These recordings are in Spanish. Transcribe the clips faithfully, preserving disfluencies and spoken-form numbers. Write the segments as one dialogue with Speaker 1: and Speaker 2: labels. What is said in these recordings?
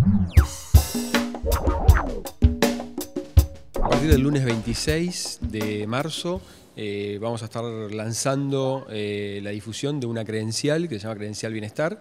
Speaker 1: A partir del lunes veintiséis de marzo eh, vamos a estar lanzando eh, la difusión de una credencial que se llama Credencial Bienestar.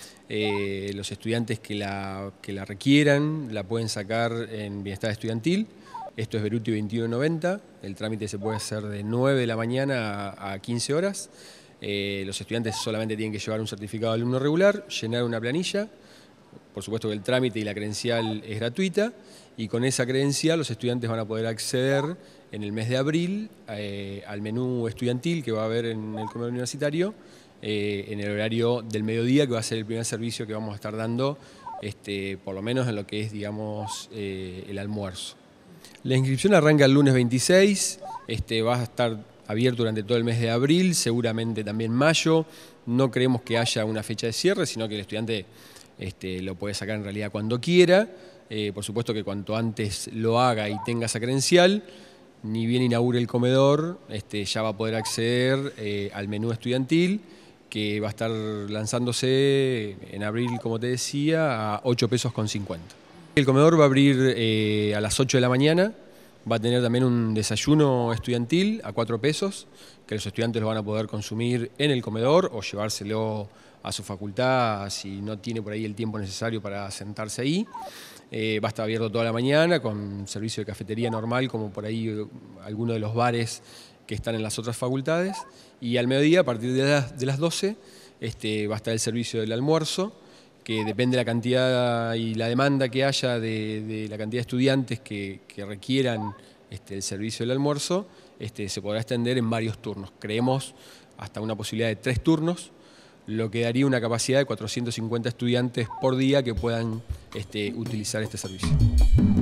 Speaker 1: Eh, los estudiantes que la, que la requieran la pueden sacar en Bienestar Estudiantil. Esto es Beruti veintiuno noventa, el trámite se puede hacer de nueve de la mañana a, a quince horas. Eh, los estudiantes solamente tienen que llevar un certificado de alumno regular, llenar una planilla. Por supuesto que el trámite y la credencial es gratuita, y con esa credencial los estudiantes van a poder acceder en el mes de abril eh, al menú estudiantil que va a haber en el comedor universitario eh, en el horario del mediodía, que va a ser el primer servicio que vamos a estar dando, este, por lo menos en lo que es, digamos, eh, el almuerzo. La inscripción arranca el lunes veintiséis, este, va a estar abierto durante todo el mes de abril, seguramente también mayo. No creemos que haya una fecha de cierre, sino que el estudiante Este, lo puede sacar en realidad cuando quiera. Eh, por supuesto que cuanto antes lo haga y tenga esa credencial, ni bien inaugure el comedor, este, ya va a poder acceder eh, al menú estudiantil, que va a estar lanzándose en abril, como te decía, a ocho pesos con cincuenta. El comedor va a abrir eh, a las ocho de la mañana, va a tener también un desayuno estudiantil a cuatro pesos, que los estudiantes lo van a poder consumir en el comedor o llevárselo a su facultad si no tiene por ahí el tiempo necesario para sentarse ahí. Eh, va a estar abierto toda la mañana con servicio de cafetería normal, como por ahí algunos de los bares que están en las otras facultades. Y al mediodía, a partir de las, de las doce, este, va a estar el servicio del almuerzo, que depende de la cantidad y la demanda que haya de, de la cantidad de estudiantes que, que requieran este, el servicio del almuerzo, este, se podrá extender en varios turnos. Creemos hasta una posibilidad de tres turnos, lo que daría una capacidad de cuatrocientos cincuenta estudiantes por día que puedan este, utilizar este servicio.